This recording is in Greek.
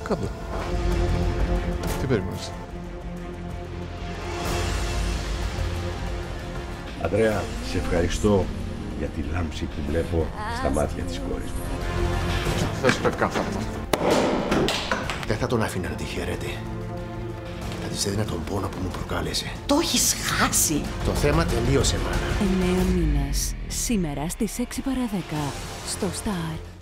Κάτω. Τι περίμενες? Ανδρέα, σε ευχαριστώ για τη λάμψη που βλέπω στα μάτια της κόρης μου. Θες πευκάθαρτο. Δεν θα τον άφηνα να τη χαιρέτη. Θα της έδινα τον πόνο που μου προκάλεσε. Το έχεις χάσει. Το θέμα τελείωσε, μάνα. 9 μήνες. Σήμερα στις 6 παρά 10 στο Star.